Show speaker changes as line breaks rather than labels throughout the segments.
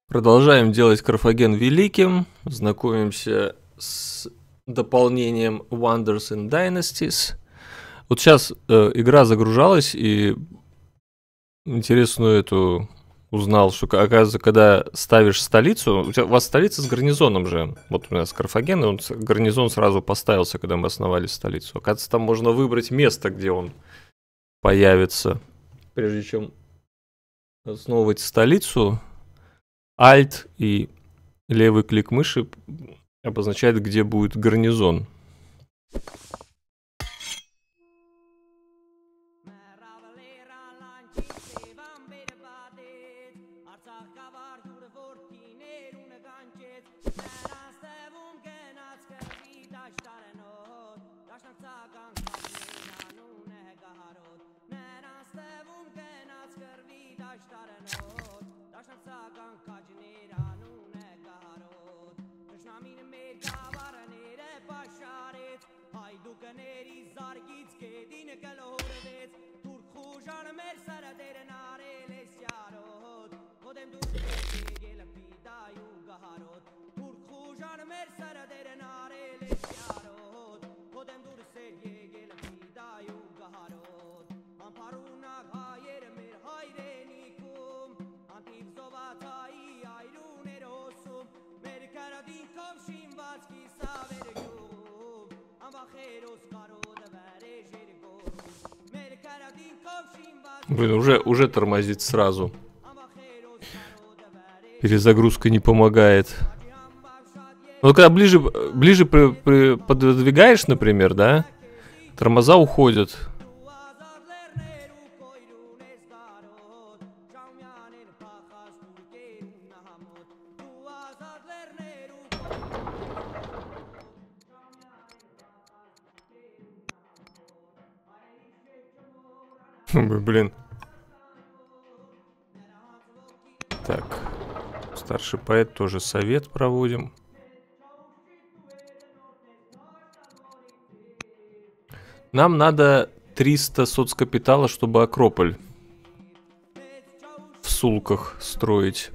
Продолжаем делать Карфаген великим. Знакомимся с дополнением Wonders and Dynasties. Вот сейчас игра загружалась, и интересную эту узнал, что, оказывается, когда ставишь столицу, у вас столица с гарнизоном же. Вот у нас Карфаген, и он гарнизон сразу поставился, когда мы основали столицу. Оказывается, там можно выбрать место, где он появится. Прежде чем основывать столицу, Alt и левый клик мыши обозначает, где будет гарнизон. Блин, уже тормозит сразу. Перезагрузка не помогает. Вот когда ближе подвигаешь, например, да, тормоза уходят. Блин. Так. Старший поэт тоже совет проводим. Нам надо 300 соцкапитала, чтобы Акрополь в Сулках строить.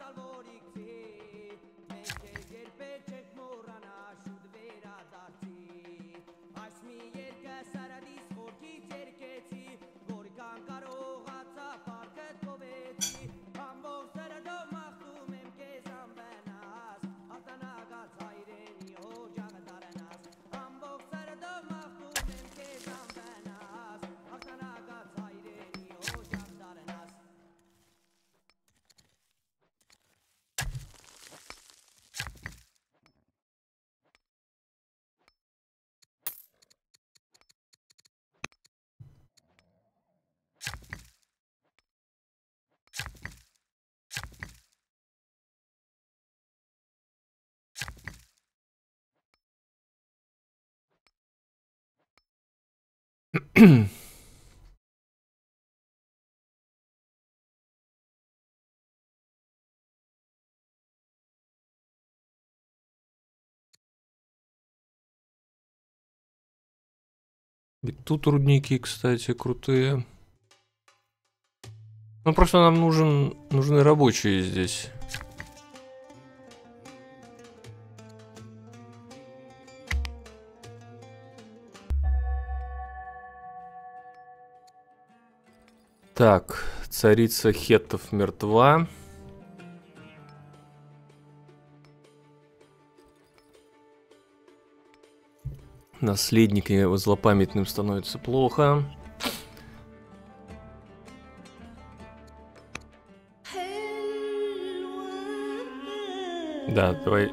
И тут рудники, кстати, крутые. Ну, просто нам нужны рабочие здесь. Так, царица хеттов мертва. Наследник его злопамятным становится плохо. Да, давай.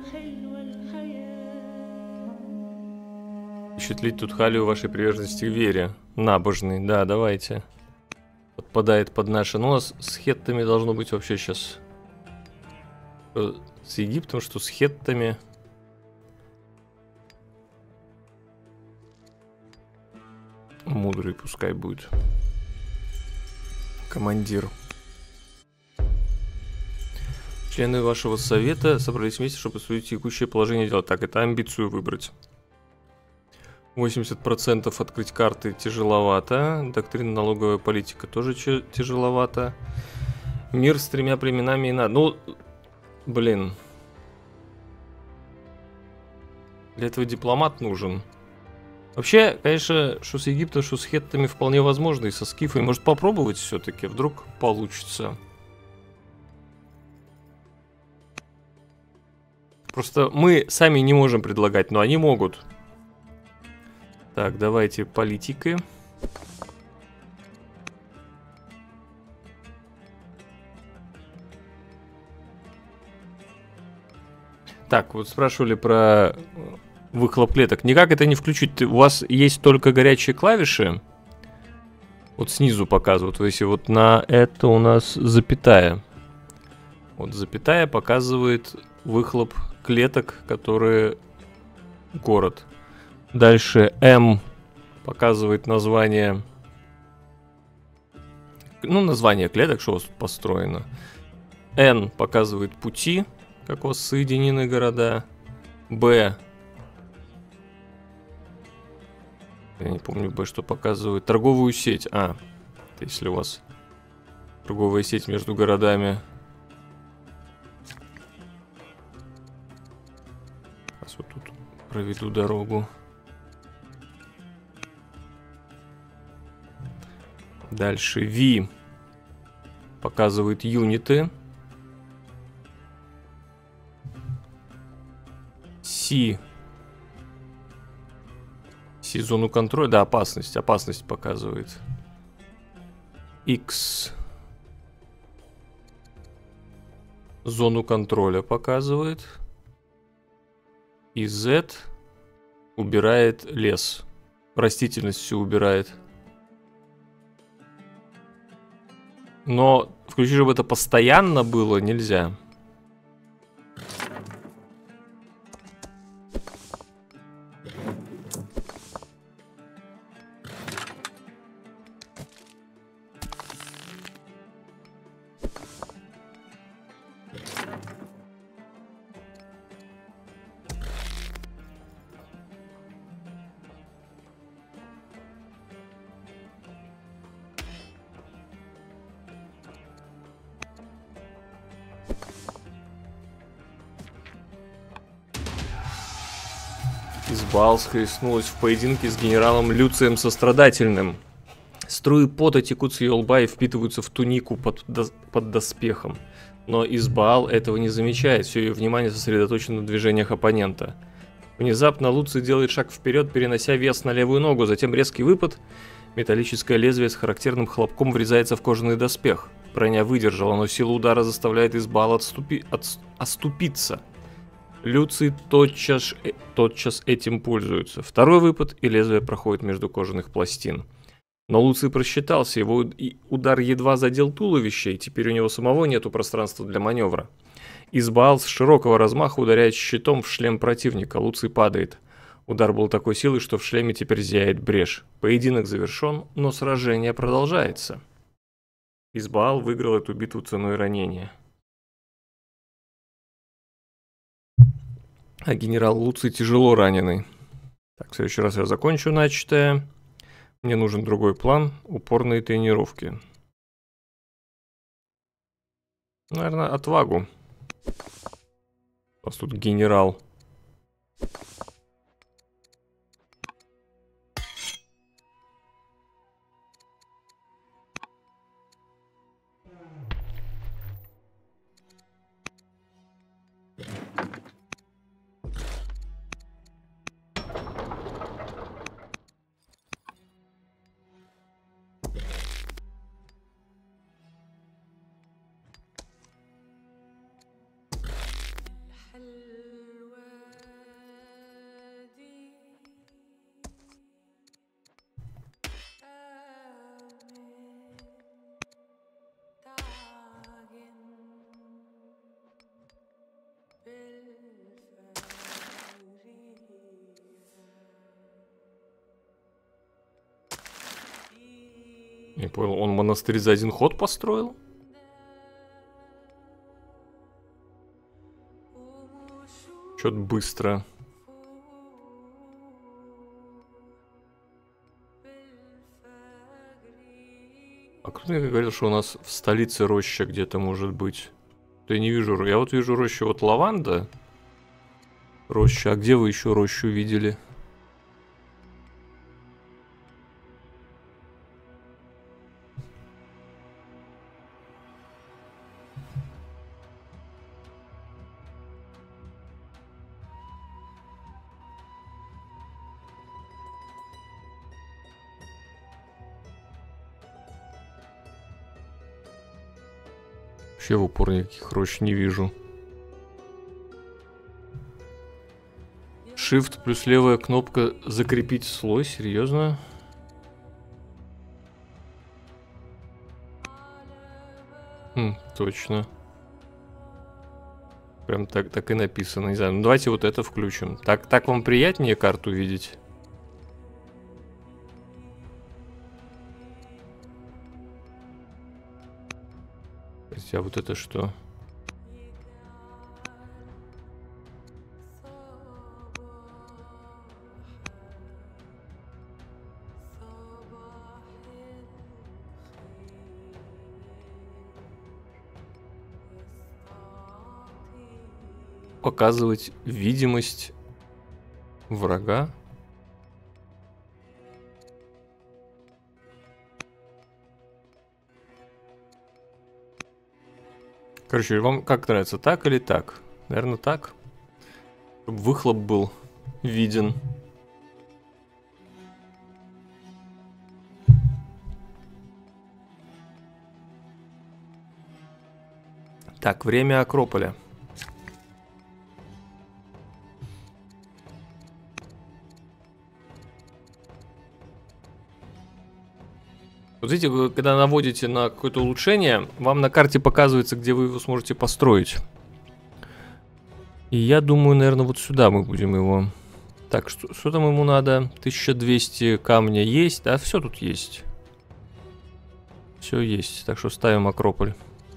Впечатлить тут Халию вашей приверженности к вере. Набожный, да, давайте. Подпадает под наши. Ну, у нас с хеттами должно быть вообще сейчас. С Египтом, что с хеттами. Мудрый пускай будет. Командир. Члены вашего совета собрались вместе, чтобы обсудить текущее положение дела. Так, это амбицию выбрать. 80% открыть карты тяжеловато. Доктрина налоговая политика тоже тяжеловато. Мир с 3 племенами и надо. Ну, Блин. Для этого дипломат нужен. Вообще, конечно, что с Египтом, что с хеттами вполне возможно, и со скифами. Может попробовать все-таки, вдруг получится. Просто мы сами не можем предлагать, но они могут. Так, давайте политикой. Так, вот спрашивали про выхлоп клеток. Никак это не включить. У вас есть только горячие клавиши. Вот снизу показывают. Если вот на это у нас запятая. Вот запятая показывает выхлоп клеток, которые город. Дальше М показывает название. Ну, название клеток, что у вас тут построено. Н показывает пути, как у вас соединены города. Б. Я не помню, Б что показывает. Торговую сеть. А, если у вас торговая сеть между городами. Сейчас вот тут проведу дорогу. Дальше V показывает юниты. C зону контроля. Да, опасность. Опасность показывает. X зону контроля показывает. И Z убирает лес. Растительность все убирает. Но включить, чтобы это постоянно было, нельзя. Избаал схлестнулась в поединке с генералом Люцием Сострадательным. Струи пота текут с ее лба и впитываются в тунику под доспехом. Но Избаал этого не замечает, все ее внимание сосредоточено на движениях оппонента. Внезапно Луций делает шаг вперед, перенося вес на левую ногу, затем резкий выпад. Металлическое лезвие с характерным хлопком врезается в кожаный доспех. Броня выдержала, но сила удара заставляет Избаал оступиться. Люций тотчас этим пользуется. Второй выпад, и лезвие проходит между кожаных пластин. Но Луций просчитался, его удар едва задел туловище, и теперь у него самого нету пространства для маневра. Избаал с широкого размаха ударяет щитом в шлем противника. Луций падает. Удар был такой силы, что в шлеме теперь зияет брешь. Поединок завершен, но сражение продолжается. Избаал выиграл эту битву ценой ранения. А генерал Луций тяжело раненый. Так, в следующий раз я закончу начатое. Мне нужен другой план. Упорные тренировки. Наверное, отвагу. У нас тут генерал. Не понял, он монастырь за один ход построил? Чё-то быстро. А кто мне говорил, что у нас в столице роща где-то может быть? Я не вижу. Я вот вижу рощу. Вот лаванда. Роща. А где вы еще рощу видели? Вообще в упор никаких рощ не вижу. Shift плюс левая кнопка закрепить слой. Серьезно? Точно. Прям так и написано. Не знаю. Ну давайте вот это включим. Так вам приятнее карту видеть? А вот это что? Показывать видимость врага. Короче, вам как нравится, так или так? Наверное, так. Чтобы выхлоп был виден. Так, время Акрополя. Вот видите, вы когда наводите на какое-то улучшение, вам на карте показывается, где вы его сможете построить. И я думаю, наверное, вот сюда мы будем его... Так, что там ему надо? 1200 камня есть, да? Все тут есть. Все есть, так что ставим Акрополь.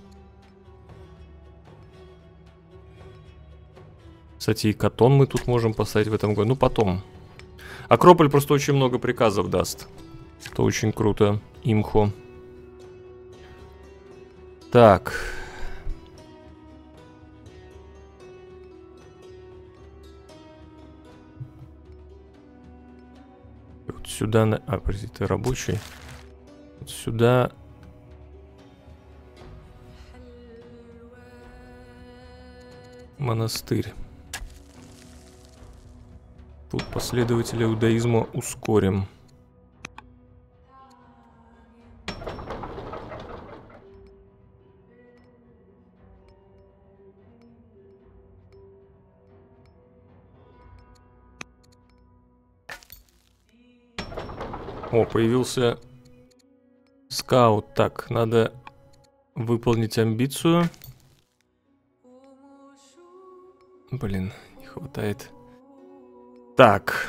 Кстати, и Катон мы тут можем поставить в этом году. Ну, потом. Акрополь просто очень много приказов даст. Это очень круто. Имхо. Так. Вот сюда... простите, ты рабочий. Вот сюда... Монастырь. Тут последователя иудаизма ускорим. О, появился скаут. Так, надо выполнить амбицию. Блин, не хватает. Так.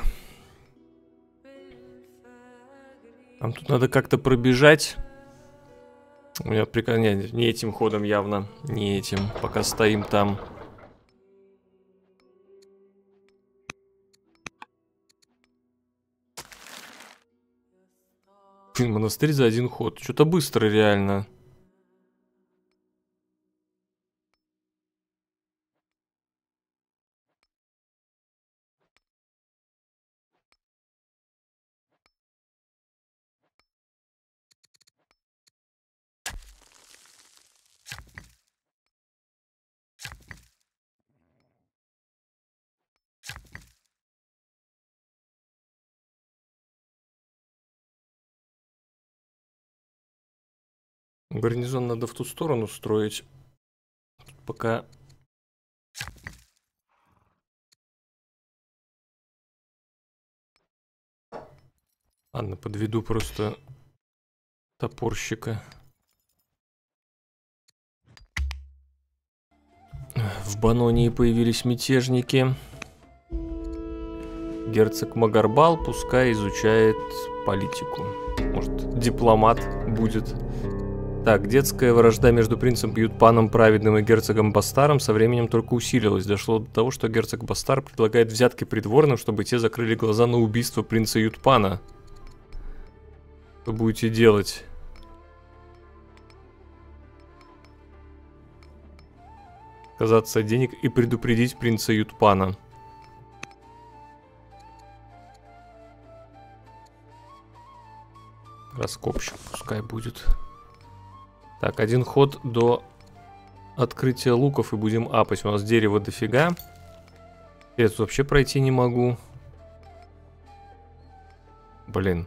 Нам тут надо как-то пробежать. У меня приказ... Не этим ходом явно. Не этим. Пока стоим там. Монастырь за один ход. Что-то быстро реально. Гарнизон надо в ту сторону строить. Пока... Ладно, подведу просто топорщика. В Банонии появились мятежники. Герцог Магарбал пускай изучает политику. Может, дипломат будет. Так, детская вражда между принцем Ютпаном Праведным и герцогом Бастаром со временем только усилилась. Дошло до того, что герцог Бастар предлагает взятки придворным, чтобы те закрыли глаза на убийство принца Ютпана. Что будете делать? отказаться от денег и предупредить принца Ютпана. Раскопщик пускай будет. Так, один ход до открытия луков и будем апать. У нас дерева дофига. Я тут вообще пройти не могу. Блин.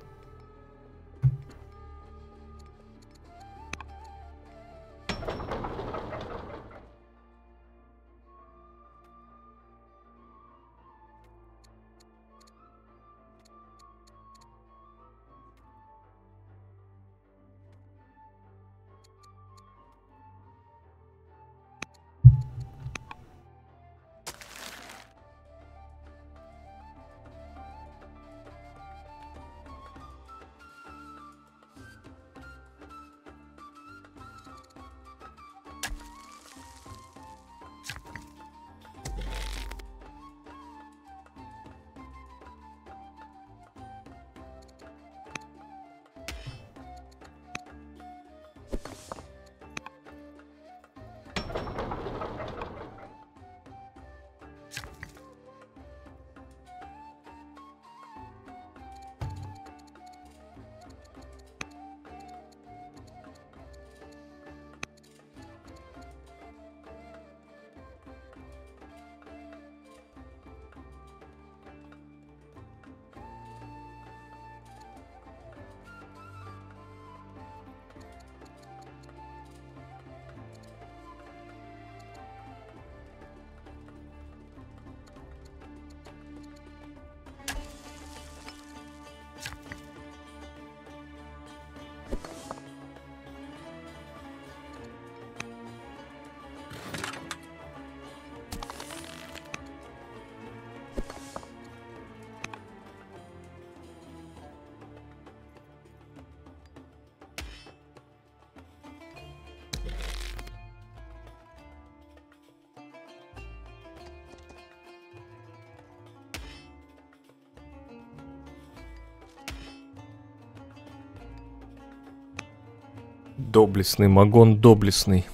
Доблестный, Магон доблестный.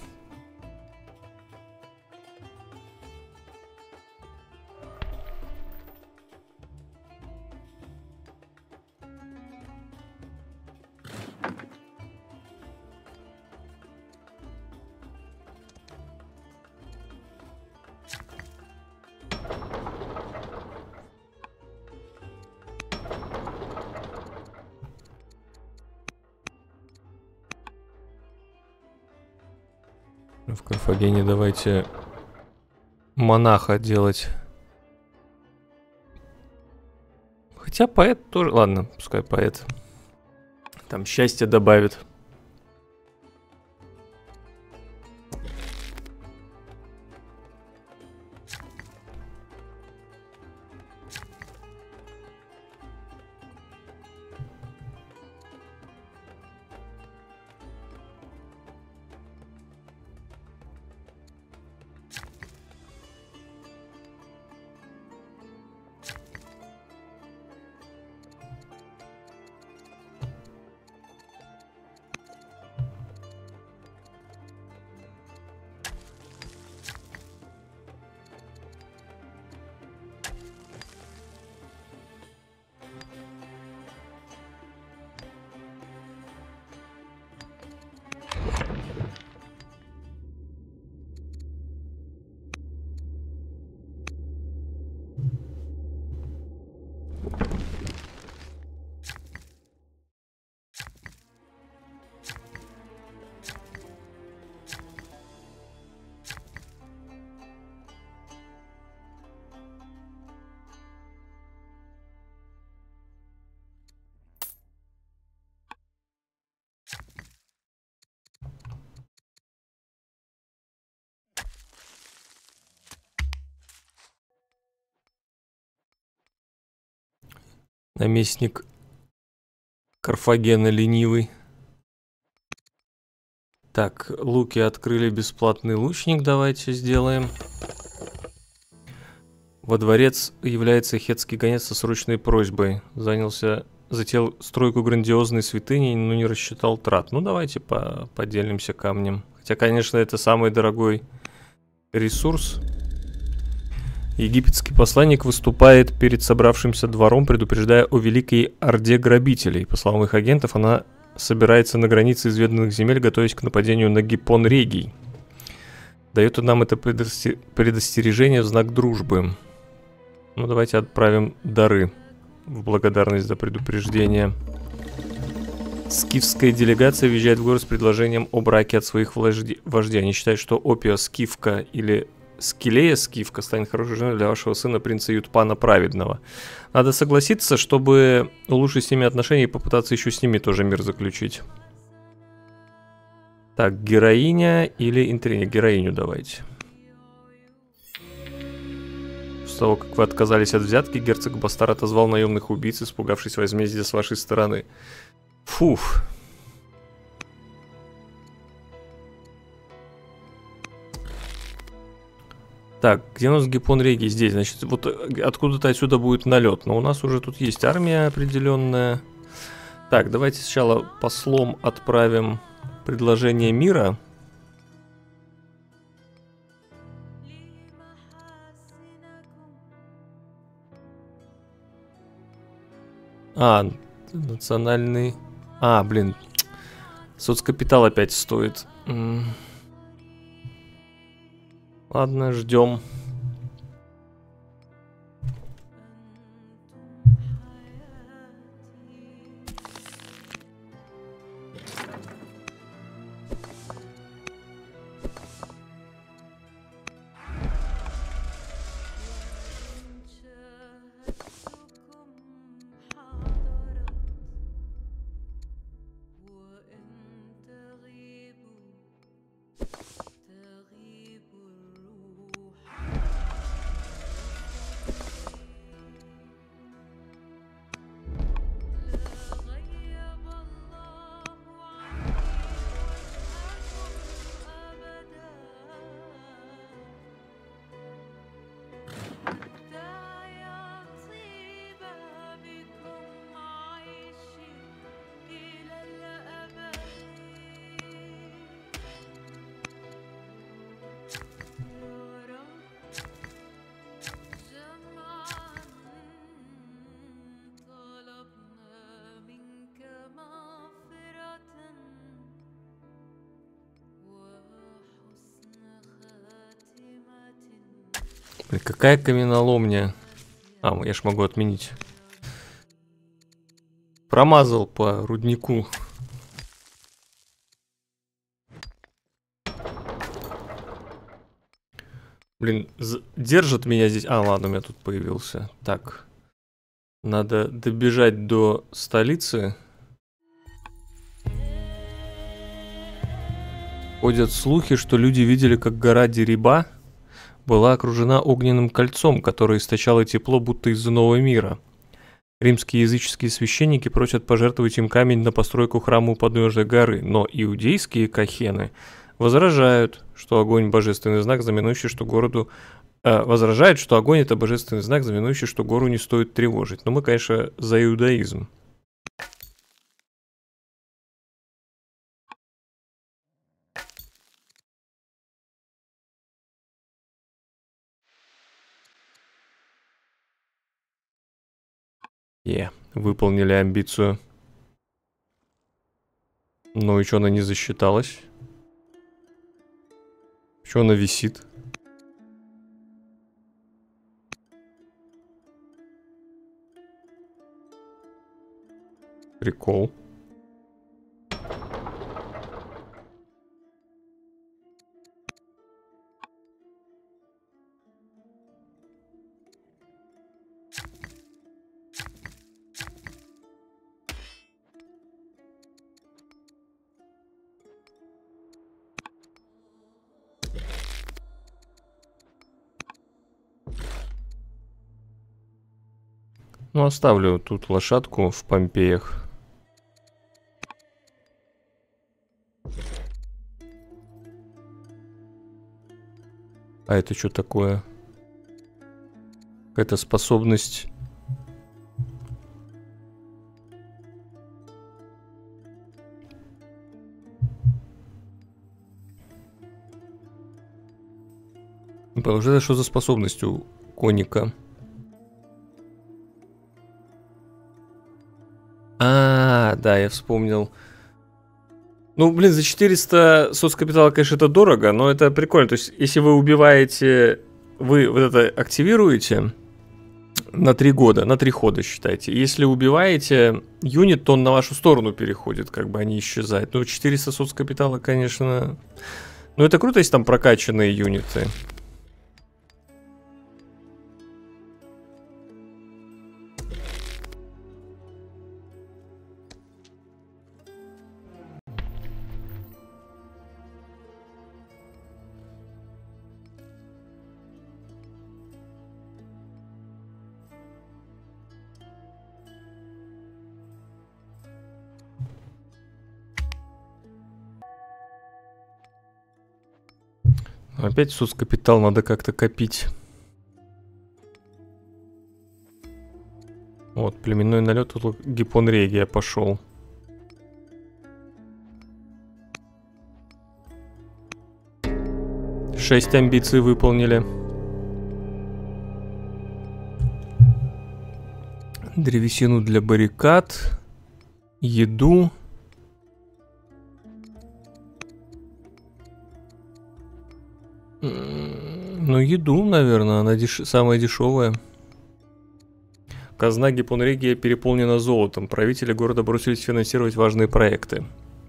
В Карфагене давайте монаха делать. Хотя поэт тоже... Ладно, пускай поэт. Там счастье добавит. Наместник Карфагена ленивый. Так, луки открыли, бесплатный лучник давайте сделаем. Во дворец является хетский гонец со срочной просьбой. Затеял стройку грандиозной святыни, но не рассчитал трат. Ну давайте поделимся камнем. Хотя, конечно, это самый дорогой ресурс. Египетский посланник выступает перед собравшимся двором, предупреждая о великой орде грабителей. По словам их агентов, она собирается на границе изведанных земель, готовясь к нападению на Гиппон Регий. Дает нам это предостережение в знак дружбы. Ну, давайте отправим дары в благодарность за предупреждение. Скифская делегация въезжает в город с предложением о браке от своих вождей. Они считают, что Опия Скифка или Скилея Скифка станет хорошей женой для вашего сына, принца Ютпана Праведного. Надо согласиться, чтобы улучшить с ними отношения и попытаться еще с ними тоже мир заключить. Так, героиня или интрига? Героиню давайте. После того, как вы отказались от взятки, герцог Бастар отозвал наемных убийц, испугавшись возмездия с вашей стороны. Фух. Так, где у нас Гиппон Регий? Здесь, значит, вот откуда-то отсюда будет налет. Но у нас уже тут есть армия определенная. Так, давайте сначала послом отправим предложение мира. Национальный... блин. Соцкапитал опять стоит. Ладно, ждем. Какая каменоломня? Я ж могу отменить. Промазал по руднику. Блин, держат меня здесь. Ладно, у меня тут появился. Так. Надо добежать до столицы. Ходят слухи, что люди видели, как гора Дериба была окружена огненным кольцом, которое источало тепло, будто из иного мира. Римские языческие священники просят пожертвовать им камень на постройку храма у подножия горы, но иудейские кахены возражают, что огонь божественный знак, знаменующий, что городу... возражают, что огонь это божественный знак, знаменующий, что гору не стоит тревожить. Но мы, конечно, за иудаизм. Выполнили амбицию. Ну и что, она не засчиталась? Что она висит? Прикол. Ну, оставлю тут лошадку в Помпеях. А это что такое? Какая-то способность... Это что за способность у коника? Да, я вспомнил. Ну, блин, за 400 соцкапитала, конечно, это дорого, но это прикольно. То есть, если вы убиваете, вы вот это активируете на 3 года, на 3 хода, считайте. Если убиваете юнит, то он на вашу сторону переходит, как бы они исчезают. Ну, 400 соцкапитала, конечно... Ну, это круто, если там прокачанные юниты. Опять соцкапитал надо как-то копить. Вот, племенной налет, тут гипонрегия пошел. Шесть амбиций выполнили. Древесину для баррикад. Еду. Ну, еду, наверное, она самая дешевая. Казна Гипонрегия переполнена золотом. Правители города бросились финансировать важные проекты.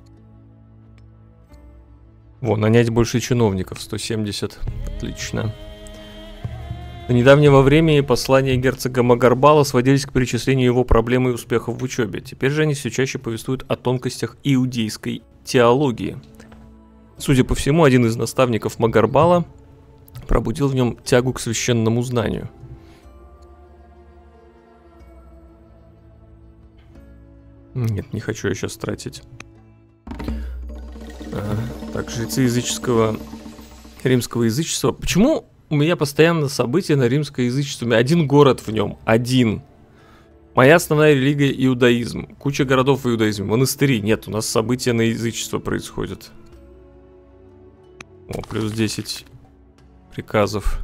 Вон, нанять больше чиновников. 170. Отлично. До недавнего времени послания герцога Магарбала сводились к перечислению его проблем и успехов в учебе. Теперь же они все чаще повествуют о тонкостях иудейской теологии. Судя по всему, один из наставников Магарбала пробудил в нем тягу к священному знанию. Нет, не хочу я сейчас тратить. Так, жрецы языческого, римского язычества. Почему у меня постоянно события на римское язычество? У меня один город в нем, один. Моя основная религия иудаизм. Куча городов в иудаизме. Монастыри. Нет, у нас события на язычество происходят. О, плюс 10 приказов.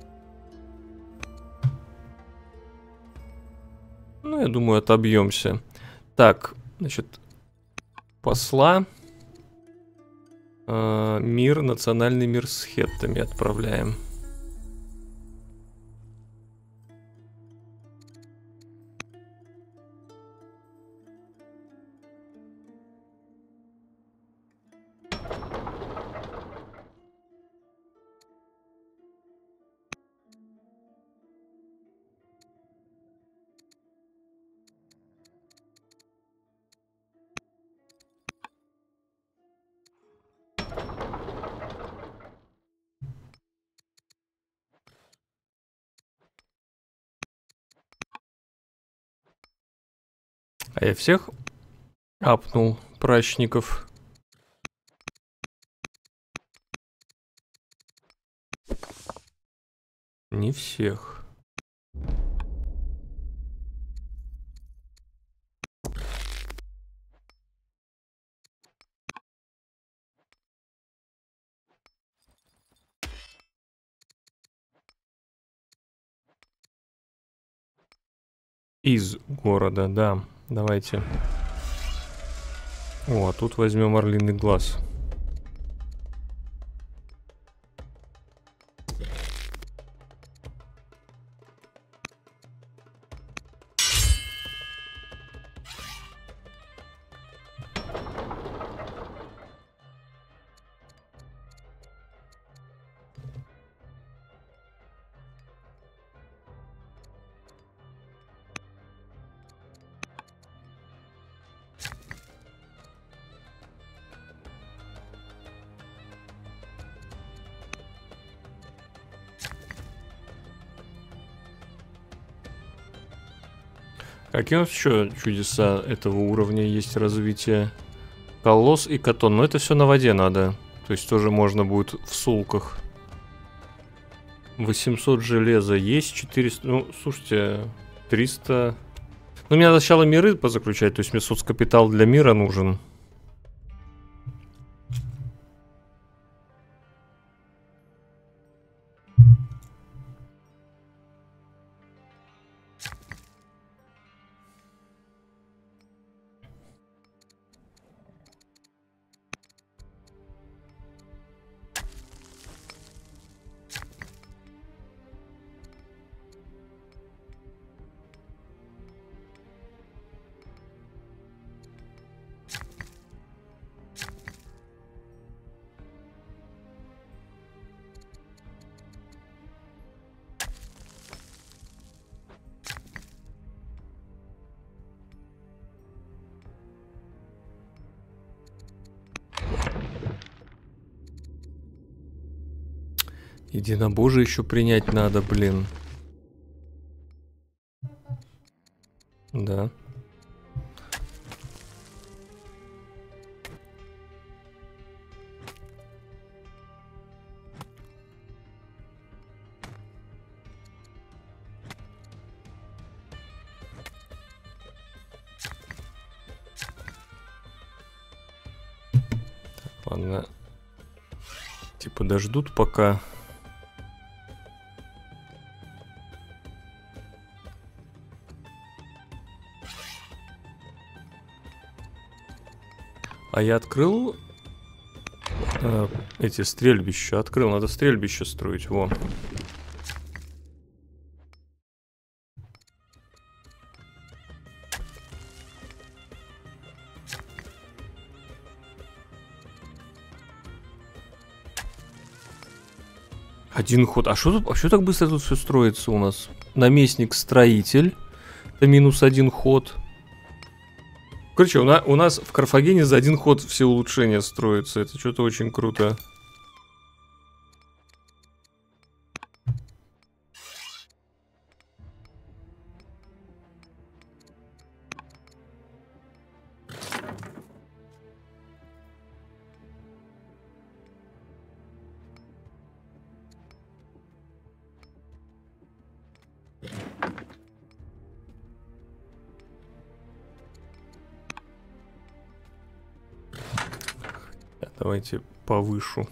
Ну, я думаю, отобьемся. Так, значит, посла. Мир, национальный мир с хеттами отправляем. А я всех апнул прачников. Не всех. Из города, да. Давайте. О, а тут возьмем орлиный глаз. Какие у нас еще чудеса этого уровня есть развитие? Колосс и Катон. Но это все на воде надо. То есть тоже можно будет в сулках. 800 железа есть, 400... Ну, слушайте, 300... Ну, мне надо сначала миры позаключать. То есть мне соцкапитал для мира нужен. Единобожие еще принять надо, блин. Да. Ладно. Типа дождут пока. А я открыл эти стрельбища. Открыл, надо стрельбище строить. Во. Один ход. А что так быстро тут все строится у нас? Наместник-строитель. Это -1 ход. Короче, у нас в Карфагене за 1 ход все улучшения строятся. Это что-то очень круто. Давайте повышу.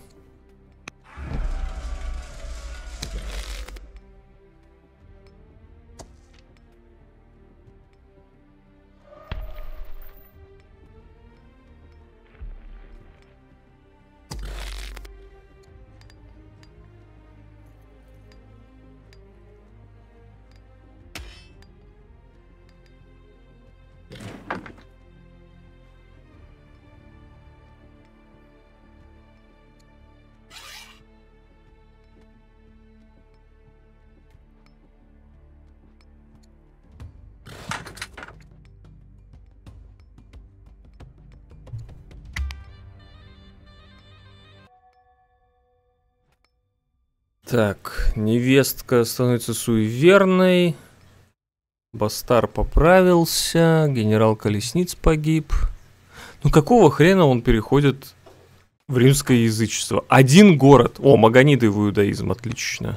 Так, невестка становится суеверной. Бастар поправился. Генерал Колесниц погиб. Ну какого хрена он переходит в римское язычество? 1 город. О, Маганиды в иудаизм, отлично.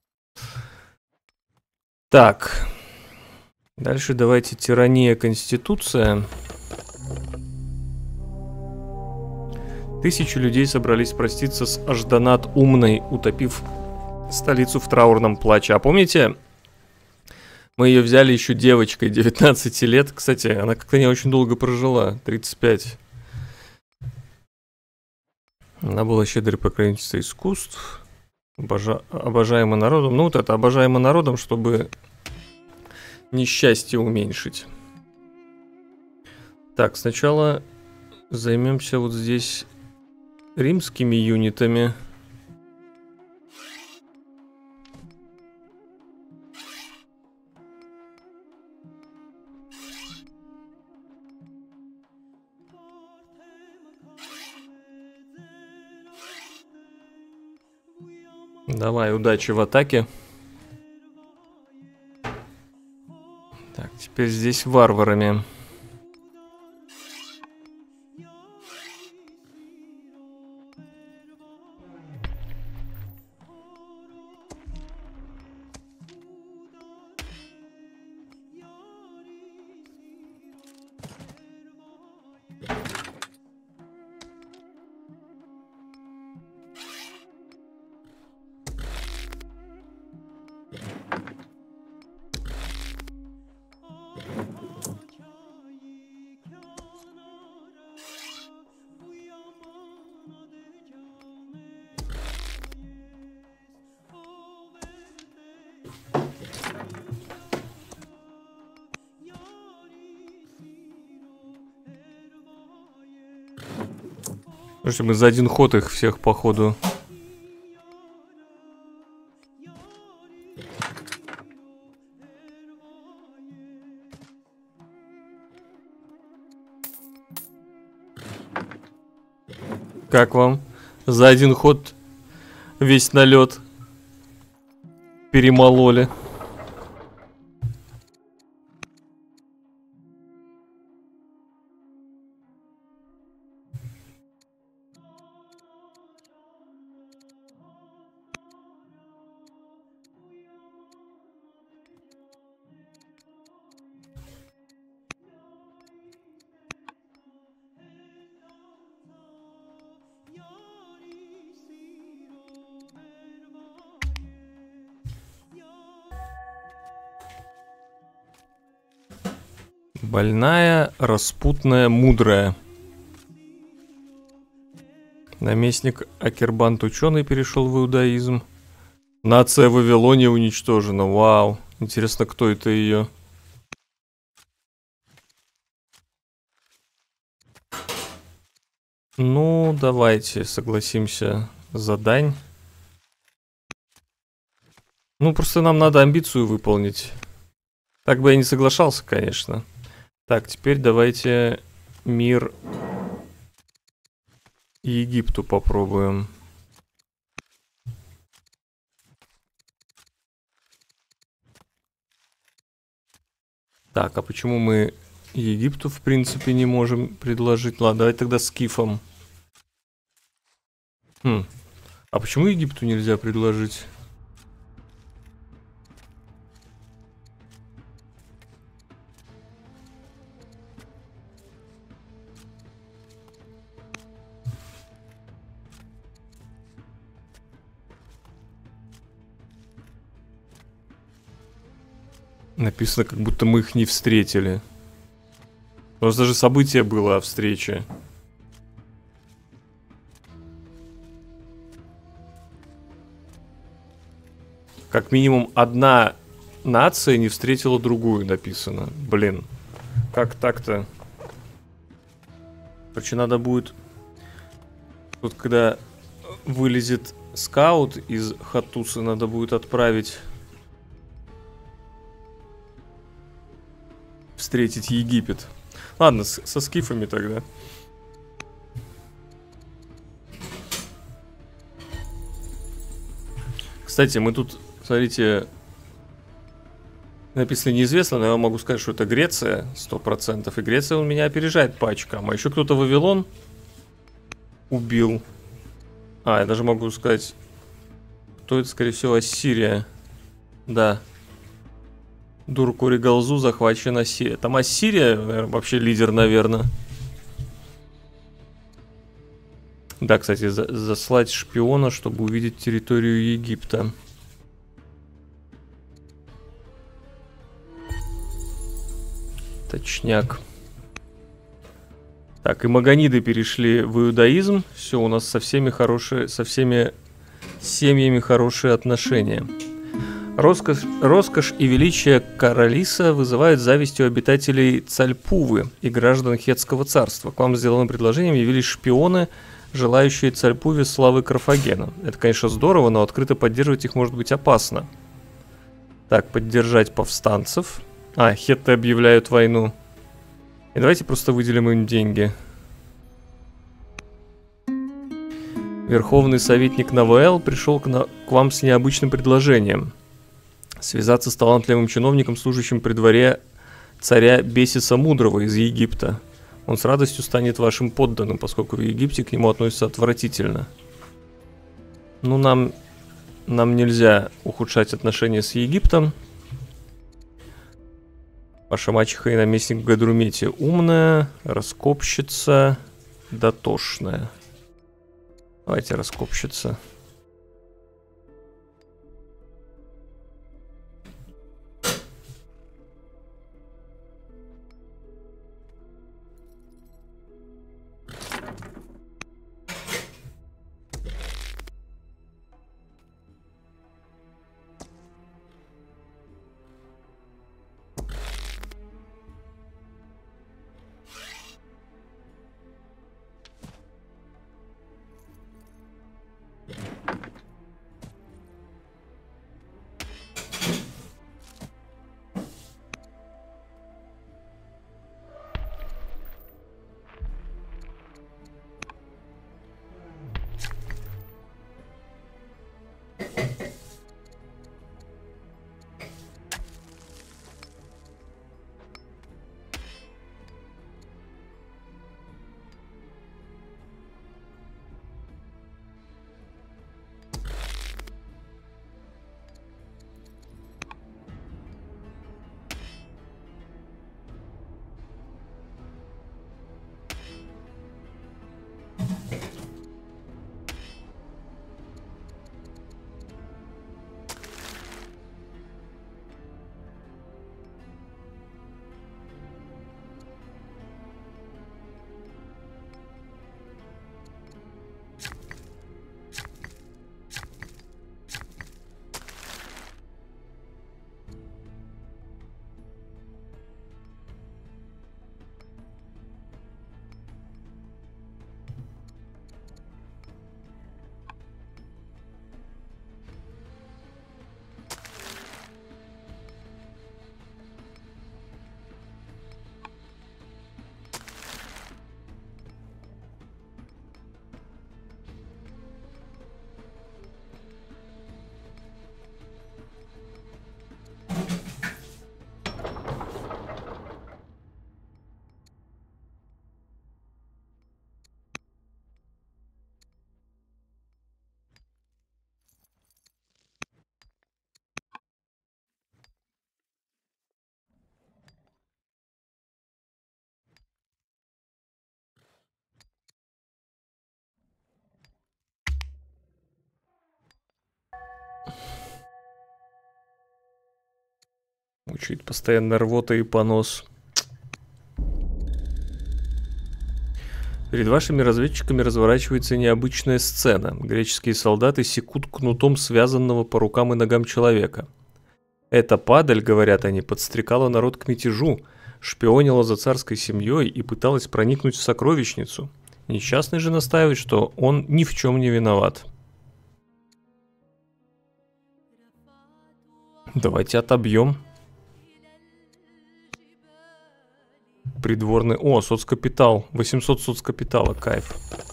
Так. Дальше давайте тирания, конституция. 1000 людей собрались проститься с Ажданат Умной, утопив столицу в траурном плаче. А помните, мы ее взяли еще девочкой 19 лет. Кстати, она как-то не очень долго прожила, 35. Она была щедрой покровительницей искусств, обожаема народом. Ну вот это, обожаема народом, чтобы несчастье уменьшить. Так, сначала займемся вот здесь римскими юнитами. Давай, удачи в атаке. Так, теперь здесь варварами. Слушайте, мы за 1 ход их всех, походу. Как вам? За 1 ход весь налет перемололи. Больная, распутная, мудрая. Наместник Акербант ученый перешел в иудаизм. Нация Вавилония уничтожена. Вау. Интересно, кто это ее? Ну, давайте согласимся за дань. Ну, просто нам надо амбицию выполнить. Так бы я не соглашался, конечно. Так, теперь давайте мир Египту попробуем. Так, а почему мы Египту, в принципе, не можем предложить? Ладно, давай тогда скифам. А почему Египту нельзя предложить? Написано, как будто мы их не встретили. У нас даже событие было о встрече. Как минимум одна нация не встретила другую, написано. Блин. Как так-то? Короче, надо будет... Тут, когда вылезет скаут из Хатуса, надо будет отправить... Встретить Египет. Ладно, со скифами тогда. Кстати, мы тут, смотрите, написано неизвестно, но я могу сказать, что это Греция, 100%. И Греция он меня опережает по очкам. А еще кто-то Вавилон убил. А, я даже могу сказать, кто это, скорее всего, Ассирия. Да. Дуркури Галзу захвачена Ассирия. Там Ассирия, наверное, вообще лидер, наверное. Да, кстати, заслать шпиона, чтобы увидеть территорию Египта. Точняк. Так, и маганиды перешли в иудаизм. Все, у нас со всеми семьями хорошие отношения. Роскошь и величие Каралиса вызывают зависть у обитателей Цальпувы и граждан Хетского царства. К вам с деловым предложением явились шпионы, желающие Цальпуве славы Карфагена. Это, конечно, здорово, но открыто поддерживать их может быть опасно. Так, поддержать повстанцев. А, хетты объявляют войну. И давайте просто выделим им деньги. Верховный советник Наваэл пришел к вам с необычным предложением. Связаться с талантливым чиновником, служащим при дворе царя Бесиса Мудрого из Египта. Он с радостью станет вашим подданным, поскольку в Египте к нему относятся отвратительно. Ну, нам нельзя ухудшать отношения с Египтом. Ваша мачеха и наместник в Гадрумете умная, раскопщица, дотошная. Давайте раскопщица. Мучает постоянно рвота и понос. Перед вашими разведчиками разворачивается необычная сцена. Греческие солдаты секут кнутом связанного по рукам и ногам человека. Эта падаль, говорят они, подстрекала народ к мятежу, шпионила за царской семьей и пыталась проникнуть в сокровищницу. Несчастный же настаивает, что он ни в чем не виноват. Давайте отобьем. Придворный... О, соцкапитал. 800 соцкапитала, кайф.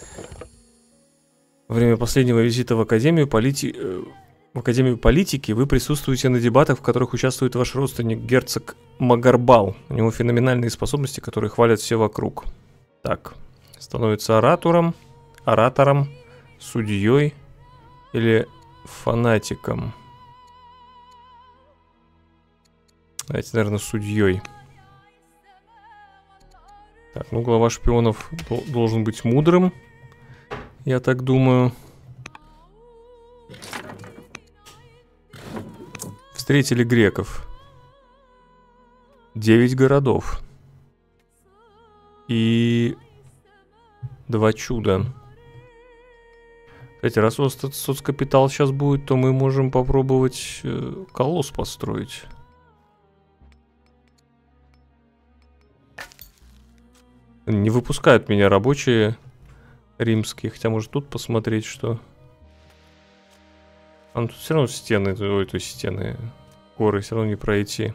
Во время последнего визита в Академию политики вы присутствуете на дебатах, в которых участвует ваш родственник герцог Магарбал. У него феноменальные способности, которые хвалят все вокруг. Так, становится оратором, судьей или фанатиком. Давайте, наверное, судьей. Так, ну глава шпионов должен быть мудрым, я так думаю. Встретили греков. 9 городов. И 2 чуда. Кстати, раз у нас соцкапитал сейчас будет, то мы можем попробовать колосс построить. Не выпускают меня рабочие римские. Хотя, может, тут посмотреть, что... А ну, тут все равно стены, ой, то есть стены, горы все равно не пройти.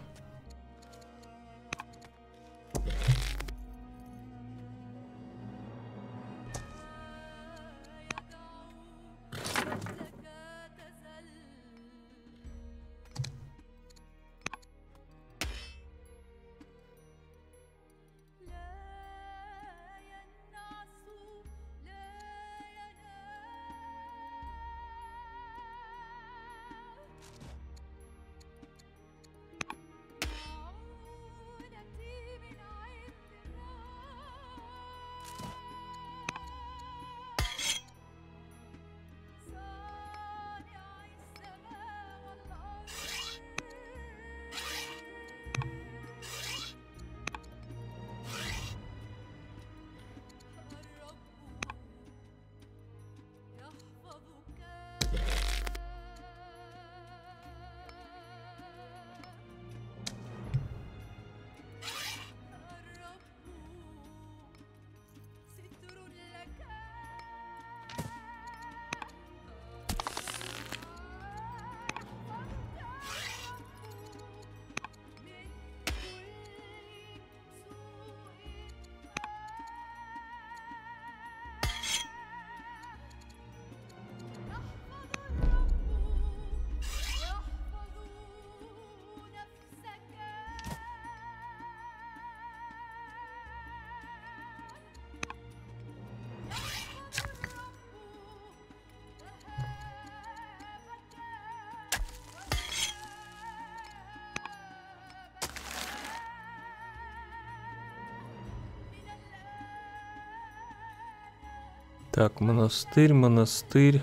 Так, монастырь. У нас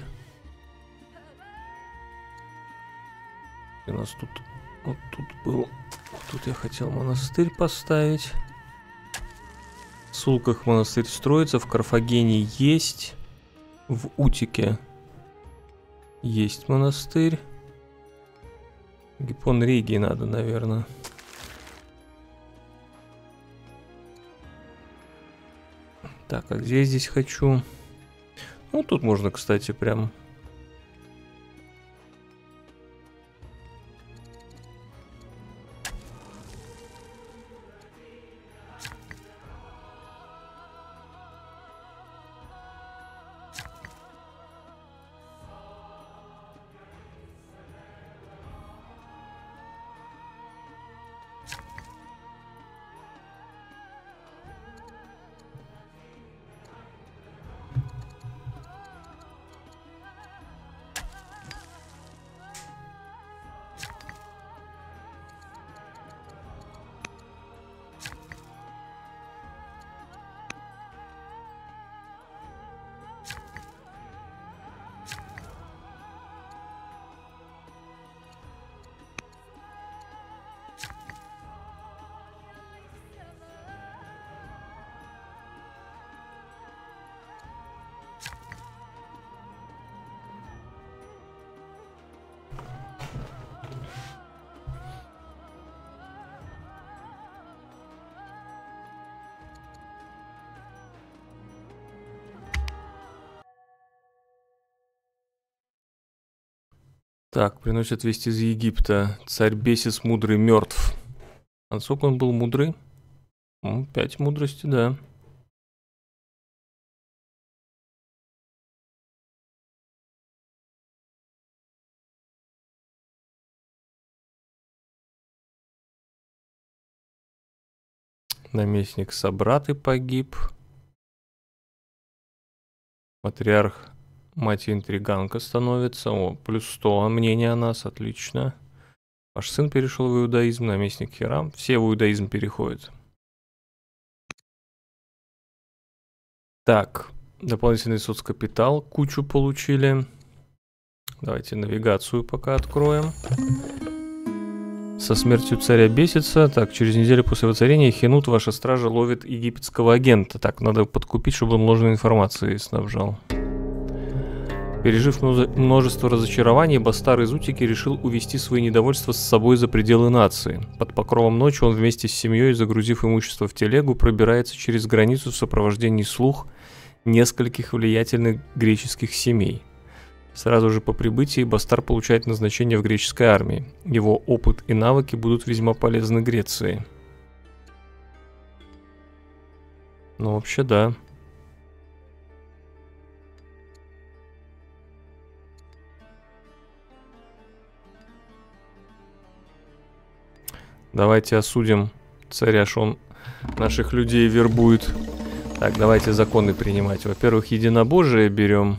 тут... Вот тут был... Тут я хотел монастырь поставить. В Сулках монастырь строится. В Карфагене есть. В Утике есть монастырь. Гиппон Регии надо, наверное. Так, а где я здесь хочу? Ну, тут можно, кстати, прям... Так, приносят весть из Египта. Царь Бесис мудрый мертв. А насколько он был мудрый? 5 мудрости, да. Наместник Собраты погиб. Патриарх мать интриганка становится. О, плюс 100 мнение о нас, отлично. Ваш сын перешел в иудаизм, наместник Хирам. Все в иудаизм переходят. Так, дополнительный соцкапитал кучу получили. Давайте навигацию пока откроем. Со смертью царя бесится. Так, через неделю после воцарения Хенут, ваша стража, ловит египетского агента. Так, надо подкупить, чтобы он ложной информацией снабжал. Пережив множество разочарований, Бастар из Утики решил увести свои недовольства с собой за пределы нации. Под покровом ночи он вместе с семьей, загрузив имущество в телегу, пробирается через границу в сопровождении слуг нескольких влиятельных греческих семей. Сразу же по прибытии Бастар получает назначение в греческой армии. Его опыт и навыки будут весьма полезны Греции. Ну, вообще, да. Давайте осудим царя, что он наших людей вербует. Так, давайте законы принимать. Во-первых, единобожие берем.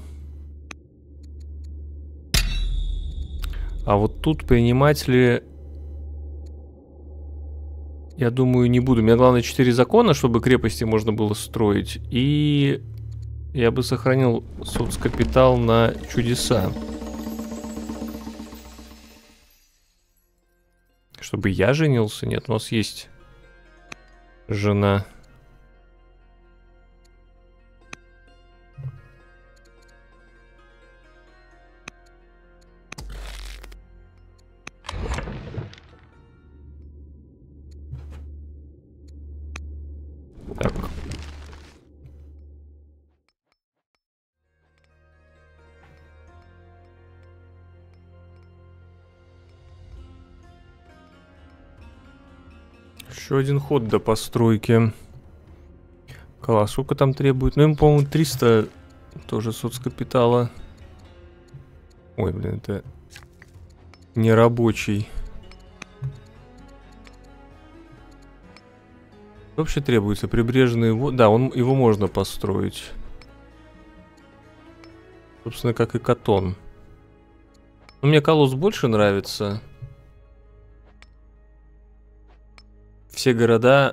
А вот тут принимать ли... Я думаю, не буду. Мне главное 4 закона, чтобы крепости можно было строить. И я бы сохранил соцкапитал на чудеса. Чтобы я женился? Нет, у нас есть жена. Так. Еще один ход до постройки. Сколько там требует? Ну, им, по-моему, 300 тоже соцкапитала. Ой, блин, это нерабочий. Вообще требуется прибрежные воды. Да, его можно построить. Собственно, как и Катон. Но мне Колосс больше нравится. Все города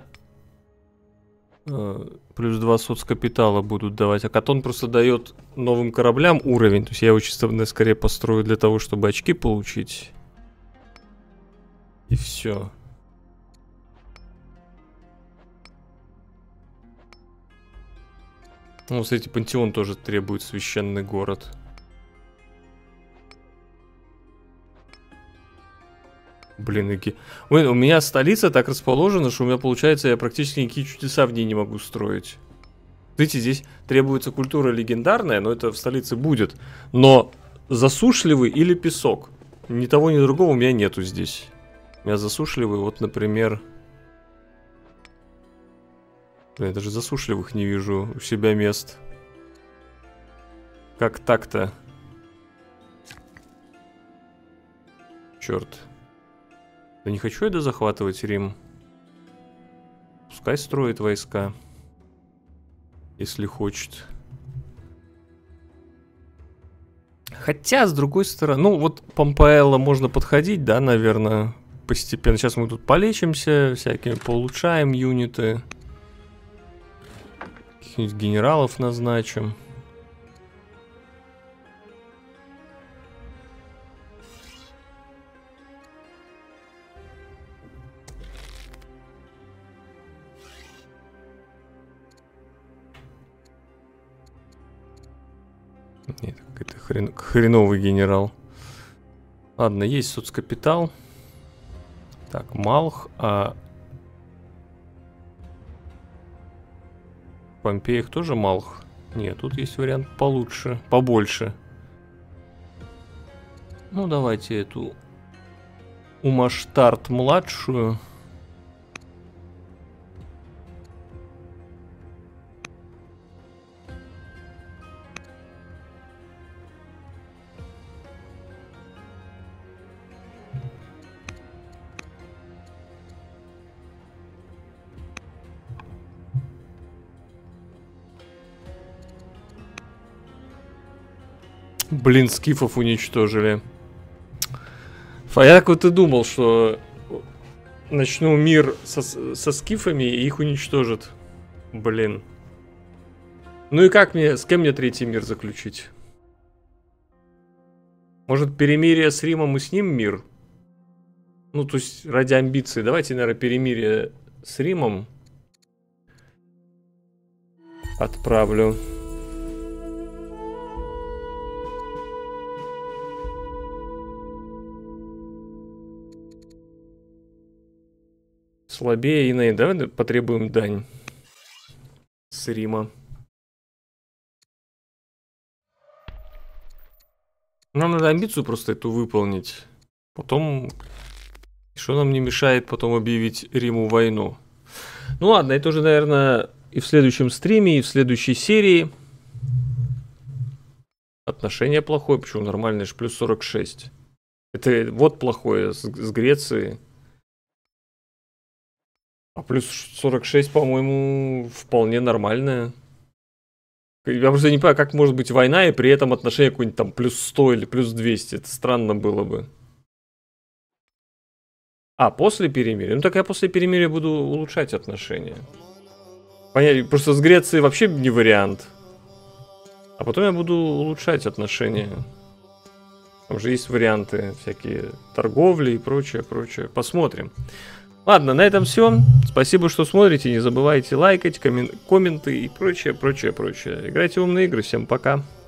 плюс 2 соцкапитала будут давать. А Катон просто дает новым кораблям уровень. То есть я его чисто скорее построю для того, чтобы очки получить. И все. Ну, кстати, Пантеон тоже требует священный город. Блин, Ой, у меня столица так расположена, что у меня получается, я практически никакие чудеса в ней не могу строить. Видите, здесь требуется культура легендарная, но это в столице будет. Но засушливый или песок? Ни того, ни другого у меня нету здесь. У меня засушливый, вот, например... Блин, я даже засушливых не вижу у себя мест. Как так-то? Черт. Да не хочу я захватывать Рим. Пускай строит войска. Если хочет. Хотя, с другой стороны... Ну, вот Помпаэлло можно подходить, да, наверное, постепенно. Сейчас мы тут полечимся, всякими поулучшаем юниты. Каких-нибудь генералов назначим. Нет, какой-то хреновый генерал. Ладно, есть соцкапитал. Так, Малх, а... В Помпеях тоже Малх? Нет, тут есть вариант получше, побольше. Ну, давайте эту Умаштарт младшую. Блин, скифов уничтожили. Я так вот и думал, что начну мир со скифами и их уничтожат. Блин. Ну и как мне, с кем мне третий мир заключить? Может, перемирие с Римом и с ним мир? Ну, то есть, ради амбиций. Давайте, наверное, перемирие с Римом отправлю. Слабее иные. Давай потребуем дань с Рима. Нам надо амбицию просто эту выполнить. Потом... Что нам не мешает потом объявить Риму войну? Ну ладно, это уже, наверное, и в следующем стриме, и в следующей серии. Отношение плохое. Почему нормальное? Ж плюс 46. Это вот плохое с Грецией. А плюс 46, по-моему, вполне нормальное. Я просто не понимаю, как может быть война и при этом отношение какое-нибудь там плюс 100 или плюс 200. Это странно было бы. А, после перемирия? Ну так я после перемирия буду улучшать отношения. Понятно, просто с Грецией вообще не вариант. А потом я буду улучшать отношения. Там же есть варианты всякие торговли и прочее, прочее. Посмотрим. Ладно, на этом все. Спасибо, что смотрите. Не забывайте лайкать, комменты и прочее, прочее, прочее. Играйте в умные игры. Всем пока.